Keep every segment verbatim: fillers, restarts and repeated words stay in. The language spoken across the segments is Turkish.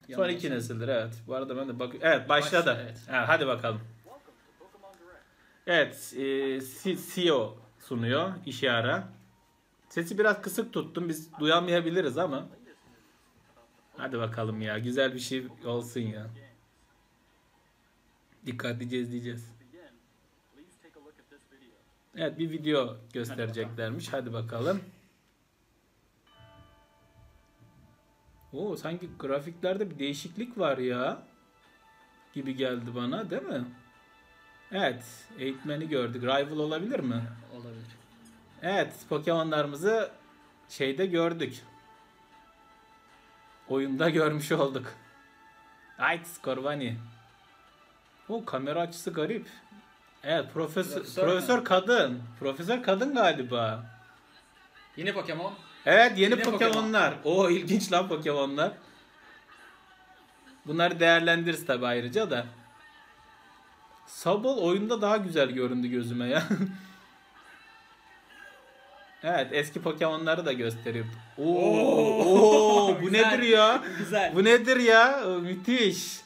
Son iki nesildir evet. Bu arada ben de bak. Evet başladı. Başla, evet. Evet, hadi bakalım. Evet, e, C E O sunuyor Ishihara. Sesi biraz kısık tuttum. Biz duyamayabiliriz ama. Hadi bakalım ya. Güzel bir şey olsun ya. Dikkatlice izleyeceğiz. Evet, bir video göstereceklermiş. Hadi bakalım. Oo, sanki grafiklerde bir değişiklik var ya. Gibi geldi bana, değil mi? Evet, eğitmeni gördük. Rival olabilir mi? Olabilir. Evet, Pokemon'larımızı şeyde gördük. Oyunda görmüş olduk. Ait Scorbunny. O kamera açısı garip. Evet, profesör Profesör profesör mü? kadın. Profesör kadın galiba. Yine Pokemon. Evet, yeni Yine Pokemon'lar. O ilginç lan Pokemon'lar. Bunları değerlendiririz tabi ayrıca da. Sobol oyunda daha güzel göründü gözüme ya. Evet, eski Pokemon'ları da gösteriyor. Oo, Oo, oo, bu güzel, nedir ya? güzel. Bu nedir ya? Müthiş.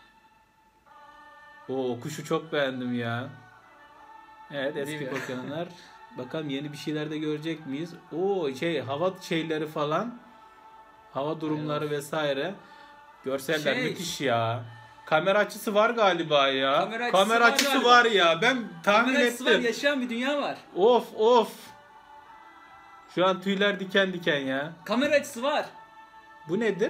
Oo, kuşu çok beğendim ya. Evet, Değil eski mi? Pokemon'lar. Bakalım yeni bir şeyler de görecek miyiz? Oo, şey hava şeyleri falan. Hava durumları vesaire. Görseller Şey- müthiş ya. Kamera açısı var galiba ya. Kamera açısı Kamera var açısı galiba. var ya. Ben tahmin Kamera açısı var, ettim. yaşayan bir dünya var. Of of. Şu an tüyler diken diken ya. Kamera açısı var. Bu nedir?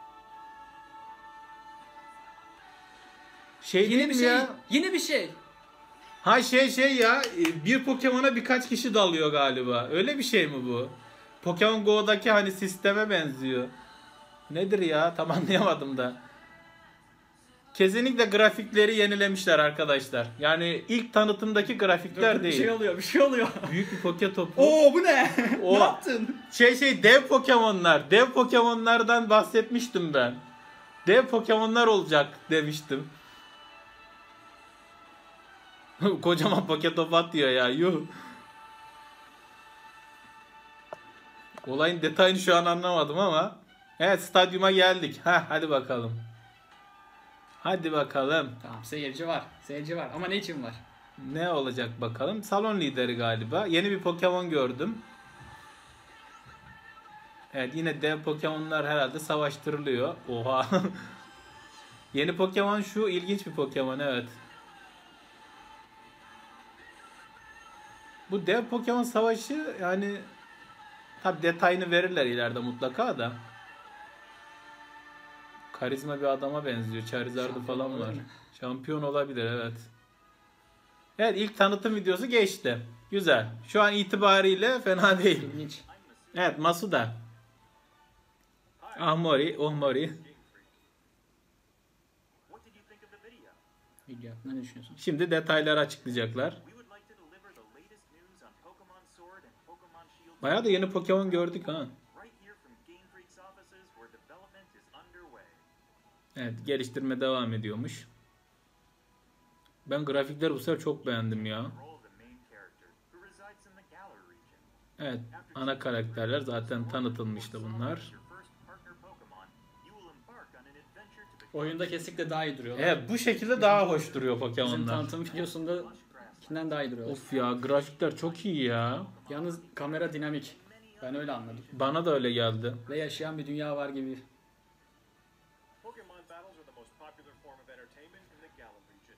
Şey Yeni değil bir mi şey. ya? Yeni bir şey. Ha şey şey ya. Bir Pokemon'a birkaç kişi dalıyor galiba. Öyle bir şey mi bu? Pokemon Go'daki hani sisteme benziyor. Nedir ya? Tam anlayamadım da. Kesinlikle grafikleri yenilemişler arkadaşlar. Yani ilk tanıtımdaki grafikler Dur, dur, değil. Bir şey oluyor, bir şey oluyor. Büyük bir poke topu. Oo bu ne? O- Ne yaptın? Şey şey dev Pokemon'lar. Dev Pokemon'lardan bahsetmiştim ben. Dev Pokemon'lar olacak demiştim. Kocaman poke topu atıyor ya. Yuh. Olayın detayını şu an anlamadım ama. Evet, stadyuma geldik. Ha hadi bakalım. Hadi bakalım. Tamam, seyirci var. Seyirci var. Ama ne için var? Ne olacak bakalım. Salon lideri galiba. Yeni bir Pokemon gördüm. Evet, yine dev Pokemon'lar herhalde savaştırılıyor. Oha. Yeni Pokemon şu, ilginç bir Pokemon evet. Bu dev Pokemon savaşı yani tabi detayını verirler ileride mutlaka da. Karizma bir adama benziyor. Charizard'ı Şampiyon falan olabilir var. mi? Şampiyon olabilir evet. Evet, ilk tanıtım videosu geçti. Güzel. Şu an itibariyle fena değil. İlginç. Evet, Masuda. Ahmori, Ohmori. Video hakkında ne düşünüyorsun? Şimdi detayları açıklayacaklar. Bayağı da yeni Pokemon gördük ha. Evet, geliştirme devam ediyormuş. Ben grafikleri bu sefer çok beğendim ya. Evet, ana karakterler zaten tanıtılmıştı bunlar. Oyunda kesinlikle daha iyi duruyorlar. Evet, bu şekilde daha hoş duruyor Bizim Pokemon'lar. tanıtım videosundakinden daha iyi duruyorlar. Of ya, grafikler çok iyi ya. Yalnız kamera dinamik. Ben öyle anladım. Bana da öyle geldi. Ve yaşayan bir dünya var gibi. Pokemon battles are the most popular form of entertainment in the Galar region.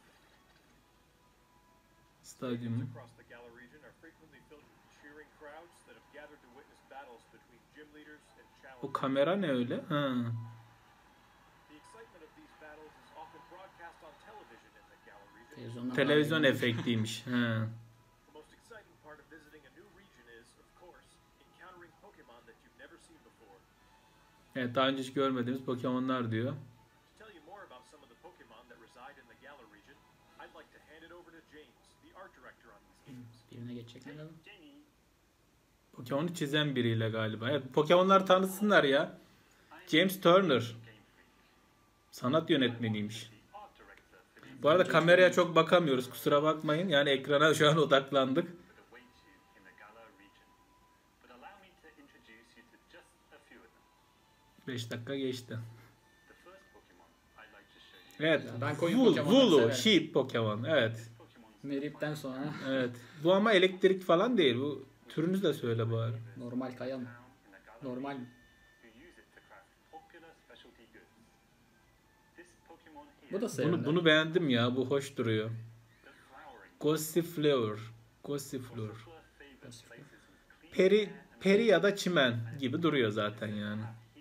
Stadyum. Across the Galar region are frequently filled with cheering crowds that have gathered to witness battles between gym leaders and O challengers. kamera ne öyle? Ha. The excitement of these battles is often broadcast on television in the Galar region. Televizyondan Televizyon daha iyi. efektiymiş. Ha. The most exciting part of visiting a new region is, of course, encountering Pokemon that you've never seen before. Evet, daha önce hiç görmediğimiz Pokemon'lar diyor. To tell you more about some of the Pokemon that reside in the Galar region, I'd like to hand it over to James, the art director on these games. Birine geçecekler ama. Pokemon'u çizen biriyle galiba. Evet, Pokemon'lar tanısınlar ya. James Turner. Sanat yönetmeniymiş. Bu arada kameraya çok bakamıyoruz. Kusura bakmayın. Yani ekrana şu an odaklandık. beş dakika geçti. Evet. Ben koyun Wool, Pokemon'ları Wooloo, severim. sheep Pokemon. Evet. Merip'ten sonra Evet. Bu ama elektrik falan değil. Bu türünüzü de söyle bari. normal kaya mı? Normal mi? Bu da sevimli. Bunu bunu beğendim ya. Bu hoş duruyor. Gossifleur. Gossifleur. Peri peri ya da çimen gibi duruyor zaten yani.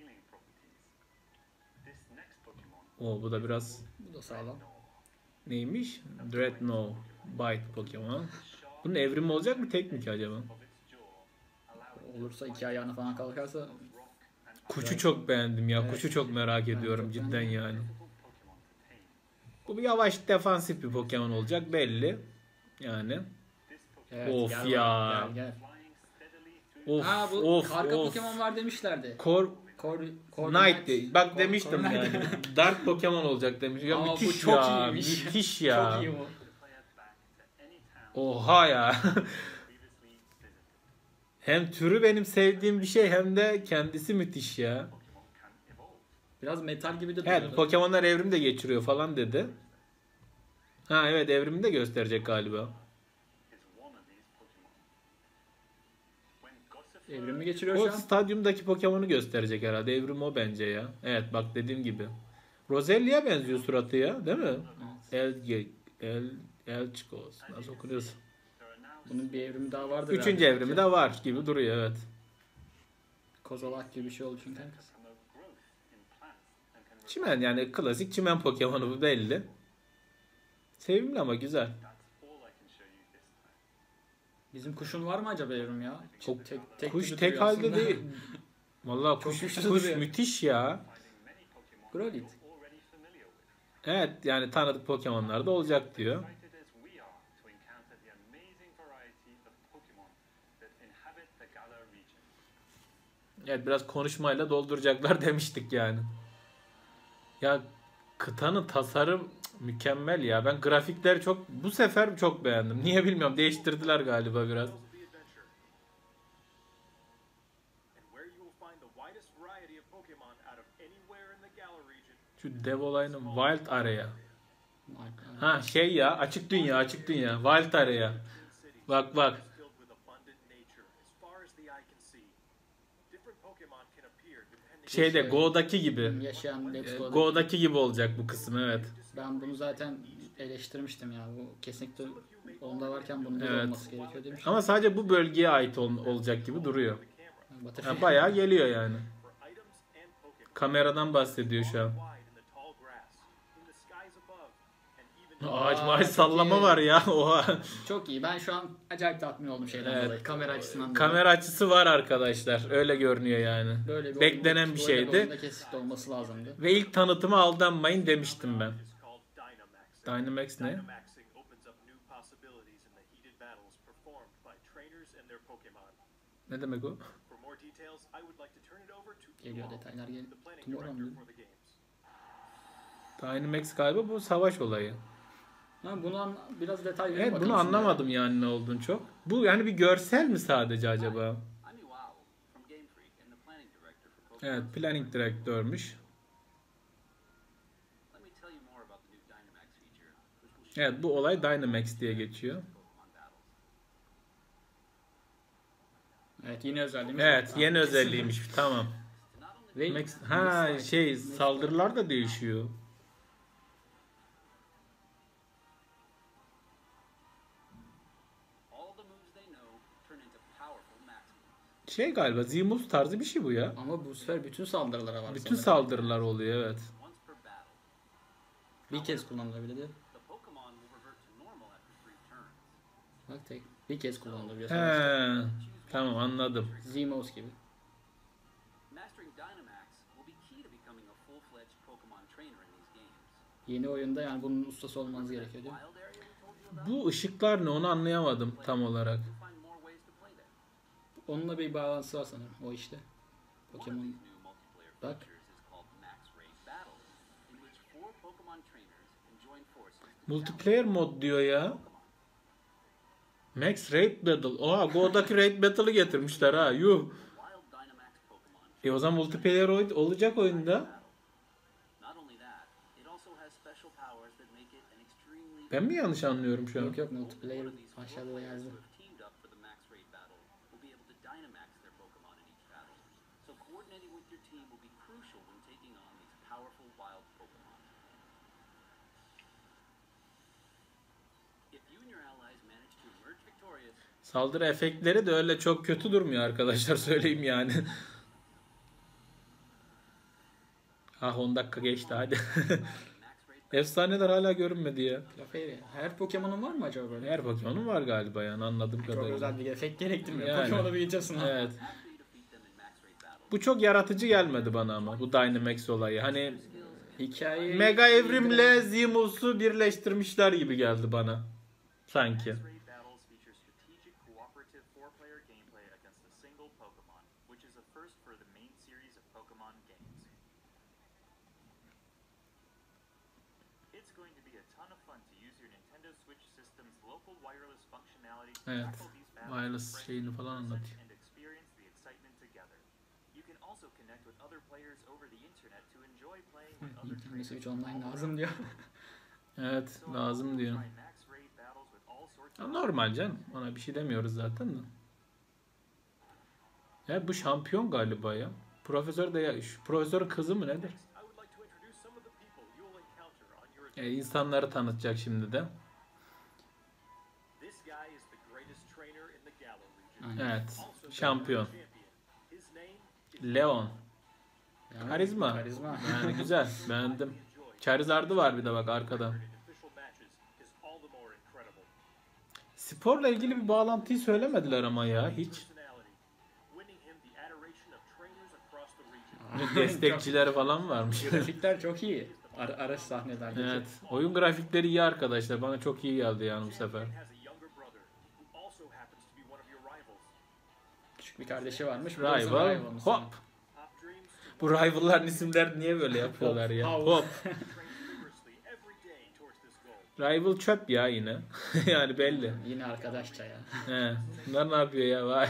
O bu da biraz Bu da sağlam. neymiş? Dreadnought Bite Pokemon. Bunun evrimi olacak mı tek mi ki acaba? Olursa iki ayağına falan kalkarsa Kuşu çok beğendim ya. Evet. Kuşu çok merak Ben ediyorum çok cidden beğendim. yani. Bu bir yavaş defansif bir Pokemon olacak belli. Yani. evet, Of gel ya. Gel gel. Of Ha bu of karga of. Pokemon var demişlerdi. Kor Kor, Kor Knight diye. Bak Kor- demiştim Kor- yani. Dark Pokemon olacak demiş. Ya Ama bu müthiş çok ya. iyiymiş. Müthiş ya. Çok iyi bu. Oha ya. Hem türü benim sevdiğim bir şey hem de kendisi müthiş ya. Biraz metal gibi de Evet duruyordu. Pokemon'lar evrim de geçiriyor falan dedi. Ha evet evrimi de gösterecek galiba. Evrimi geçiriyor O şu an. stadyumdaki Pokemon'u gösterecek herhalde. Evrim o bence ya. Evet bak dediğim gibi. Roselia'ya benziyor suratı ya değil mi? El El Elchikos. Nasıl okunuyorsun? Bunun bir evrimi daha vardır. Üçüncü herhalde. evrimi de var gibi duruyor evet. Kozolak gibi bir şey oldu çünkü. Çimen yani klasik çimen Pokemon'u bu belli. Sevimli ama güzel. Bizim kuşun var mı acaba evrim ya? Çok- tek, tek Kuş gibi tek duruyor halde aslında. değil. Vallahi Çok kuş, güçlü kuş duruyor. müthiş ya. Growlithe. Evet yani tanıdık Pokemon'lar da olacak diyor. Evet biraz konuşmayla dolduracaklar demiştik yani. Ya kıtanın tasarım mükemmel ya. Ben grafikleri çok bu sefer çok beğendim. Niye bilmiyorum. Değiştirdiler galiba biraz. Şu dev olayının Wild Area. Ha şey ya açık dünya açık dünya. Wild Area. Bak bak. Şeyde Go'daki gibi. Yaşayan Let's E, Go'daki. Go'daki gibi olacak bu kısım evet. Ben bunu zaten eleştirmiştim ya. Bu kesinlikle onda varken bunda da Evet. olması gerekiyor demiştim. Ama sadece bu bölgeye ait ol- olacak gibi duruyor. Butterfree. Ha, bayağı geliyor yani. Kameradan bahsediyor şu an. Ağaç Aa, maaş çok sallama iyi. var ya. Oha. Çok iyi. Ben şu an acayip tatmin oldum şeyden Evet. dolayı. Kamera açısından dolayı. Kamera açısı var arkadaşlar. Öyle görünüyor yani. Böyle bir Beklenen oyunda- bir böyle şeydi. oyunda kesinlikle olması lazımdı. Ve ilk tanıtıma aldanmayın demiştim ben. Dynamax ne? Ne demek o? Geliyor detaylar gel. Tomorrow mu? Dynamax galiba bu savaş olayı. Ha, bunu an- biraz detay verin Evet bakalım bunu şimdi. anlamadım yani ne olduğunu çok. Bu yani bir görsel mi sadece acaba? Evet planning direktörmüş. Evet bu olay Dynamax diye geçiyor. Evet yeni özelliğimiz. Evet var. yeni Ha, özelliğiymiş tamam. Ve Max, ha Max- şey Max- saldırılar da değişiyor. Şey galiba Z-Moves tarzı bir şey bu ya. Ama bu sefer bütün saldırılara var. Bütün sanırım. saldırılar oluyor evet. Bir kez kullanılabilir. Bak tek bir kez kullanılabiliyor. He, tamam anladım. Z-Mouse gibi. Yeni oyunda yani bunun ustası olmanız gerekiyor değil mi? Bu ışıklar ne onu anlayamadım tam olarak. Onunla bir bağlantısı var sanırım o işte. Pokemon. Bak. Multiplayer mod diyor ya. Max Raid Battle. Oha Go'daki Raid Battle'ı getirmişler ha. Yuh. E o zaman multiplayer oy- olacak oyunda. It also has special powers that make it an extremely Ben mi yanlış anlıyorum şu an? Yok yok, One multiplayer of these four aşağıda da players yazdı. who have teamed up for the max raid battle will be able to Dynamax their Pokemon in each battle. So coordinating with your team will be crucial when taking on these powerful wild Pokemon. If you and your allies manage to emerge victorious, Saldırı efektleri de öyle çok kötü durmuyor arkadaşlar, söyleyeyim yani. Ah on dakika geçti hadi. max raid Efsaneler hala görünmedi ya. Clefairy. Her Pokemon'un var mı acaba böyle? Her Pokemon'un var galiba yani, anladığım Çok kadarıyla. özel bir efekt gerektirmiyor. Yani. Pokemon'u büyüteceksin ha. Evet. after you defeat them in max raid battle. Bu çok yaratıcı gelmedi bana ama bu Dynamax olayı. Hani Hikaye... Mega Evrim'le Zimus'u birleştirmişler gibi geldi bana. Sanki. Max Raid Battles feature strategic cooperative four-player gameplay against a single Pokemon, which is a first for the main series of Pokemon games. It's going to be a ton of fun to use your Nintendo Switch system's local wireless functionality to Evet, tackle these battles wireless with friends şeyini in falan person anlatıyor. and experience the excitement together. You can also connect with other players over the internet to enjoy playing with other Nintendo trainers Switch from Online all lazım around diyor. Evet, So lazım we'll diyor. try max raid battles with all sorts Ya of normal canım. Ona bir şey demiyoruz zaten de. Ya bu şampiyon galiba ya. Profesör de ya, şu profesörün kızı mı nedir? Next, I would like to introduce some of the people you'll encounter on your E, insanları tanıtacak şimdi de. This guy is the greatest trainer in the Galar region. Aynen. Evet, Also şampiyon. champion. His name is Leon. Yani Karizma. Karizma. Yani güzel, beğendim. Charizard'ı var bir de bak arkada. in official matches is all the more incredible. Sporla ilgili bir bağlantıyı söylemediler ama ya hiç. Personality, winning him the adoration of trainers across the region. Destekçileri falan varmış. Grafikler çok iyi. Ar araç sahnelerdeki. Evet, oyun grafikleri iyi arkadaşlar. Bana çok iyi geldi yani bu sefer. Champion has a younger brother who also happens to be one of your rivals. Küçük bir kardeşi varmış. bu da bizim Rival, rivalımız. hop. Hop dreams to Bu rival'ların isimler niye böyle yapıyorlar ya? Hop, Hop. train vigorously every day towards this goal. Rival çöp ya yine. Yani belli. Yine arkadaşça ya. He. Bunlar ne yapıyor ya? Vay.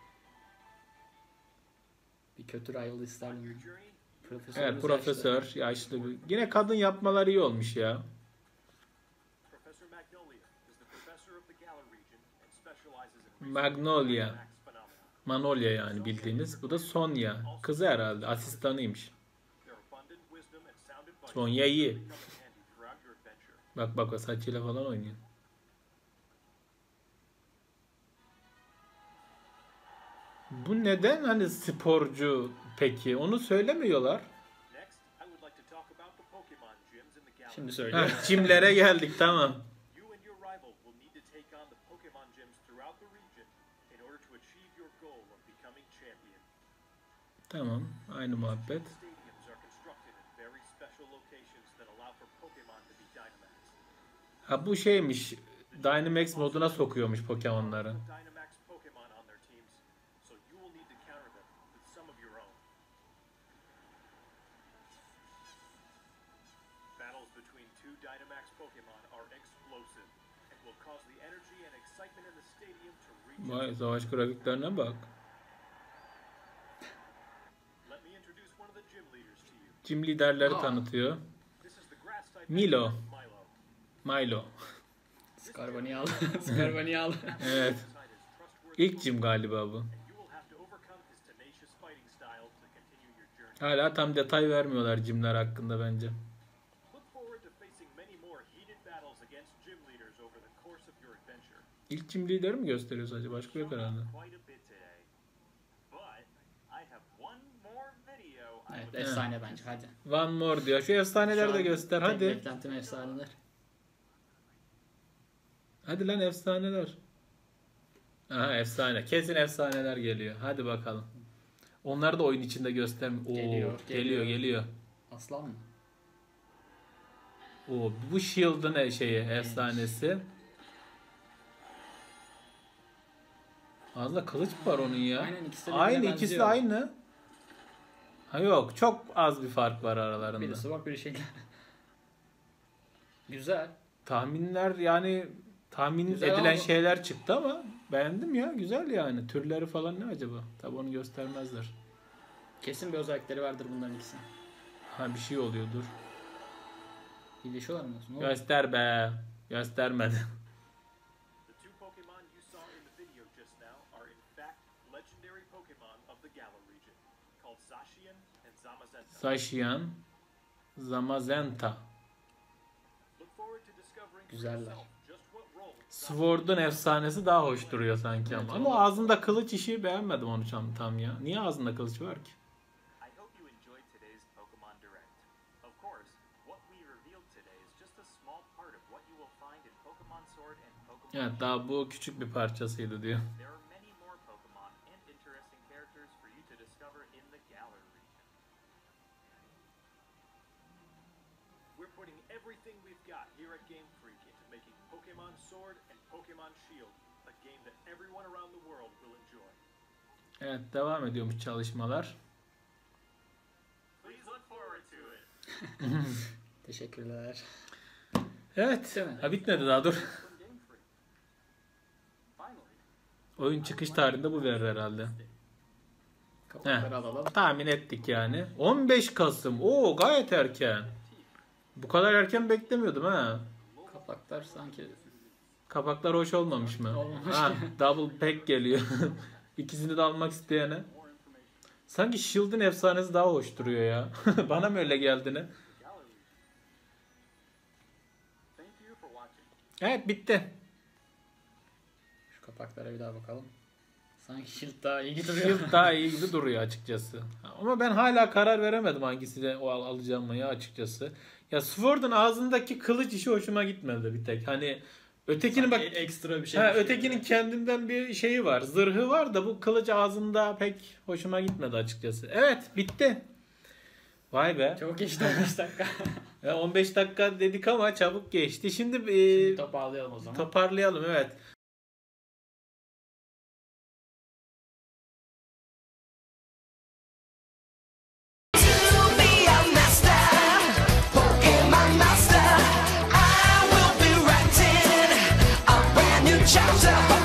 Bir kötü rival isterdim. Your ya. journey, Profesör Evet, yaşlı. profesör, yaşlı bir. Yine kadın yapmaları iyi olmuş ya. Professor Magnolia is the professor of the Galar region and specializes in Magnolia. Max phenomena. Manolya yani bildiğiniz. Bu da Sonya. Kızı herhalde. Asistanıymış. Their abundant wisdom and sound advice Sonya iyi. come in handy throughout your adventure. Bak bak bak saçıyla falan oynuyor. Bu neden hani sporcu peki? Onu söylemiyorlar. Next, I would like to talk about the Pokemon gyms in the Galar. Şimdi söylüyor. Heh, çimlere geldik tamam. You and your rival will need to take on the Pokemon gyms throughout the region in order to achieve your goal of becoming champion. Tamam, aynı muhabbet. Stadiums are constructed in very special locations that allow for Pokemon to be Dynamax. Ha bu şeymiş. Dynamax moduna sokuyormuş Pokemon'ları. Dynamax Pokemon on their teams, so you will need to counter them with some of your own. Battles between two Dynamax Pokemon are explosive and will cause the energy and excitement in the stadium to reach. Vay savaş grafiklerine bak. Let me introduce one of the gym leaders to you. Gym liderleri Aa. tanıtıyor. This is the grass type Milo. Milo. Milo. Skarbanial. Skarbanial. Evet. Side is trustworthy İlk gym galiba bu. and you will have to overcome his tenacious fighting style to continue your journey. Hala tam detay vermiyorlar gymler hakkında bence. Look forward to facing many more heated battles against gym leaders over the course of your adventure. İlk gym lideri mi gösteriyor sadece? Başka yok herhalde. Quite a bit today. But I have one more video I Evet, would efsane bence. Hadi. One more diyor. Şu efsaneleri Şu de an göster tek hadi. beklentim efsaneler. Hadi lan efsaneler. Aha efsane. Kesin efsaneler geliyor. Hadi bakalım. Onları da oyun içinde göstermiyor. Oo, Geliyor, geliyor, geliyor. geliyor. Aslan mı? Oo, bu Shield'ın e- şeyi, efsanesi. Ağzında kılıç mı var onun ya? Aynen, ikisi de Aynı, birbirine ikisi de benziyor. aynı. Ha yok, çok az bir fark var aralarında. Birisi bak, biri şey. Güzel. Tahminler yani tahmin Güzel edilen ama- şeyler çıktı ama beğendim ya, güzel yani. Türleri falan ne acaba? Tabi onu göstermezler. Kesin bir özellikleri vardır bunların ikisinin. Ha bir şey oluyordur. İyileşiyorlar mı? Ne oldu? Göster be. Göstermedi. The two Pokemon you saw in the video just now are in fact legendary Pokemon of the Galar region, called Zacian and Zamazenta. Zacian, Zamazenta. Look forward to discovering for Güzeller. yourself just what role Sword'un efsanesi daha hoş duruyor sanki ama. Evet, Ama evet. ağzında kılıç işi beğenmedim onu tam, tam ya. Niye ağzında kılıç var ki? I hope you enjoyed today's Pokemon Direct. Of course, what we revealed today is just a small part of what you will find in Pokemon Sword and Pokemon Evet, Shield. daha bu küçük bir parçasıydı diyor. There are many more Pokemon and interesting characters for you to discover in the Galar region. we're putting everything we've got here at Game Freak into making Pokemon Sword and Pokemon Shield a game that everyone around the world will enjoy. Evet, devam ediyormuş çalışmalar. Please look forward to it. Teşekkürler. Evet. Değil mi? Ha, bitmedi daha, dur. From Game Freak. Finally, Oyun çıkış tarihinde bu verir herhalde. Kapakları Heh. alalım. Tahmin ettik yani. on beş Kasım. Oo, gayet erken. Bu kadar erken beklemiyordum ha. Kapaklar sanki Kapaklar hoş olmamış mı? Olmamış. Ha, double pack geliyor. İkisini de almak isteyene. Sanki Shield'ın efsanesi daha hoş duruyor ya. Bana mı öyle geldi ne? Galar region. Thank you for watching. Evet, bitti. şu kapaklara bir daha bakalım. Sanki Shield daha iyi duruyor. Shield daha iyi gibi duruyor açıkçası. Ama ben hala karar veremedim hangisini o al- alacağım ya açıkçası. Ya Sword'un ağzındaki kılıç işi hoşuma gitmedi bir tek. Hani ötekinin bak, Sanki ekstra bir şey. ha, düşüyor. ötekinin kendinden bir şeyi var. Zırhı var da bu kılıç ağzında pek hoşuma gitmedi açıkçası. Evet, bitti. Vay be. Çok geçti on beş dakika. Ya on beş dakika dedik ama çabuk geçti. Şimdi, e, Şimdi toparlayalım o zaman. toparlayalım, evet. To be a master, Pokemon master, I will be writing a brand new chapter.